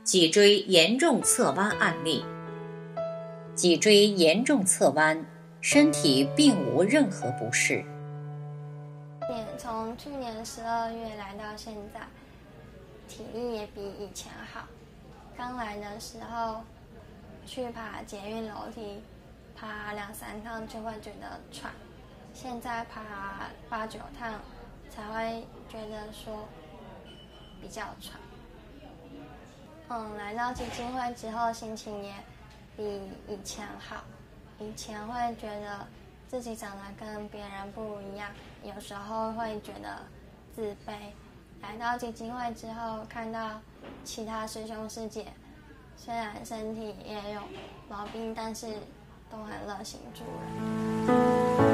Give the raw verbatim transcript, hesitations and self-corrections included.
脊椎严重侧弯案例。脊椎严重侧弯，身体并无任何不适。 从去年十二月来到现在，体力也比以前好。刚来的时候去爬捷运楼梯，爬两三趟就会觉得喘，现在爬八九趟才会觉得说比较喘。嗯，来到基金会之后，心情也比以前好。以前会觉得自己长得跟别人不一样，有时候会觉得自卑。来到基金会之后，看到其他师兄师姐，虽然身体也有毛病，但是都很热心助人。